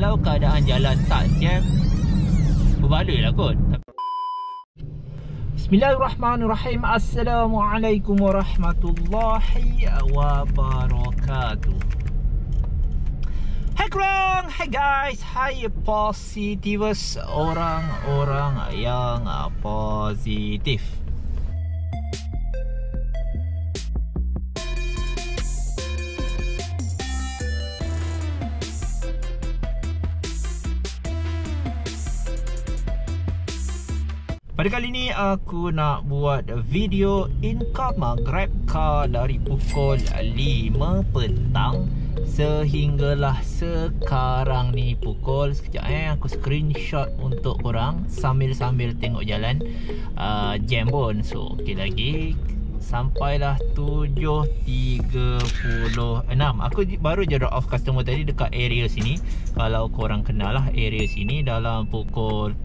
Kalau keadaan jalan tak jam, berbaloi lah kot. Bismillahirrahmanirrahim. Assalamualaikum warahmatullahi wabarakatuh. Hai korang, hai guys, hai positivers, orang-orang yang positif. Pada kali ni aku nak buat video income Grabcar dari pukul 5 petang sehinggalah sekarang ni pukul, sekejap aku screenshot untuk korang sambil-sambil tengok jalan jam pun. So okey lagi, sampailah 7.36. Aku baru je drop off customer tadi dekat area sini. Kalau korang kenal lah area sini, dalam pukul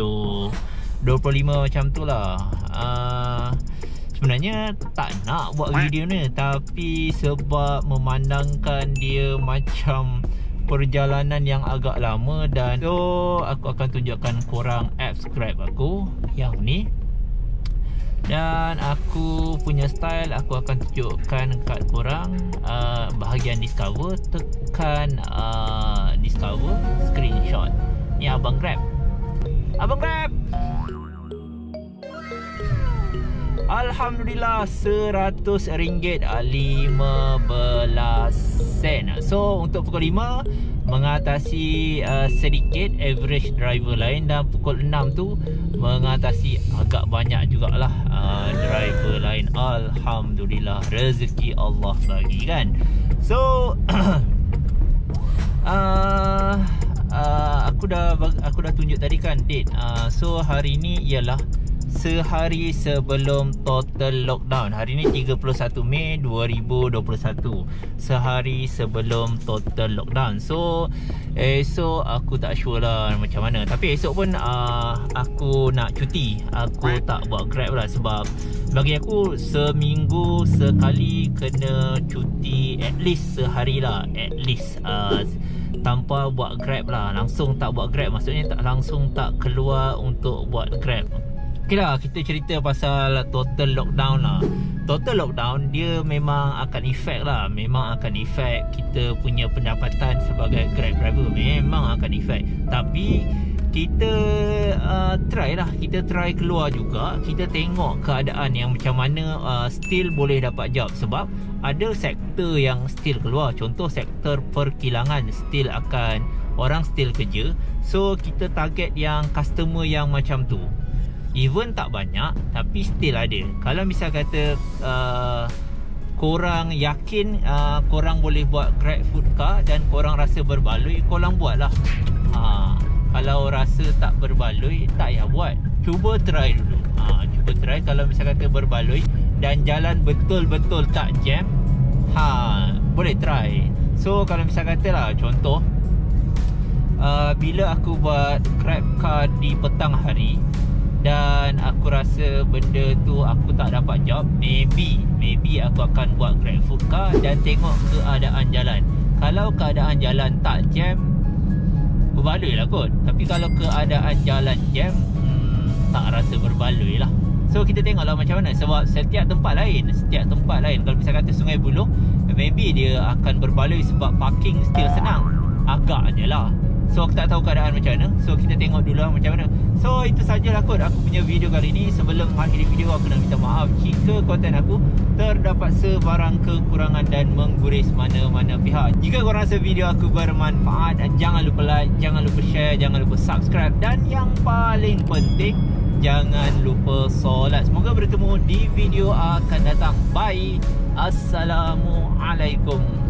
7.25 macam tu lah. Sebenarnya tak nak buat video ni, tapi sebab memandangkan dia macam perjalanan yang agak lama, dan so aku akan tunjukkan korang apps Grab aku yang ni. Dan aku punya style aku akan tunjukkan kat korang. Bahagian discover, tekan discover, screenshot. Ni Abang Grab. Abang Grab, Alhamdulillah RM100.15. So untuk pukul 5 mengatasi sedikit average driver lain, dan pukul 6 tu mengatasi agak banyak jugalah driver lain. Alhamdulillah, rezeki Allah bagi kan. So aku dah tunjuk tadi kan date. So hari ni ialah sehari sebelum total lockdown. Hari ni 31 Mei 2021. Sehari sebelum total lockdown. So esok aku tak sure lah macam mana. Tapi esok pun aku nak cuti. Aku tak buat Grab lah, sebab bagi aku seminggu sekali kena cuti at least sehari lah. At least tanpa buat Grab lah. Langsung tak buat Grab, maksudnya langsung tak keluar untuk buat Grab. Okay lah, kita cerita pasal total lockdown lah. Total lockdown dia memang akan efek lah. Memang akan efek kita punya pendapatan sebagai Grab driver. Memang akan efek. Tapi kita try lah. Kita try keluar juga. Kita tengok keadaan yang macam mana still boleh dapat job. Sebab ada sektor yang still keluar. Contoh sektor perkilangan still akan, orang still kerja. So kita target yang customer yang macam tu. Even tak banyak, tapi still ada. Kalau misal kata korang yakin korang boleh buat Grab food car dan korang rasa berbaloi, korang buat lah. Kalau rasa tak berbaloi, tak payah buat. Cuba try dulu. Cuba try. Kalau misal kata berbaloi dan jalan betul-betul tak jam, boleh try. So kalau misal kata lah, contoh bila aku buat Grab car di petang hari dan aku rasa benda tu aku tak dapat job, maybe aku akan buat Grab food car dan tengok keadaan jalan. Kalau keadaan jalan tak jam, berbaloi lah kot. Tapi kalau keadaan jalan jam, tak rasa berbaloi lah. So kita tengoklah macam mana. Sebab setiap tempat lain, kalau misal kata Sungai Buloh, maybe dia akan berbaloi sebab parking still senang. Agak je lah. So aku tak tahu keadaan macam mana. So kita tengok dulu lah macam mana. So itu sajalah kot aku punya video kali ni. Sebelum mengakhiri video, aku nak minta maaf jika konten aku terdapat sebarang kekurangan dan mengguris mana-mana pihak. Jika korang rasa video aku bermanfaat, jangan lupa like, jangan lupa share, jangan lupa subscribe, dan yang paling penting, jangan lupa solat. Semoga bertemu di video akan datang. Bye. Assalamualaikum.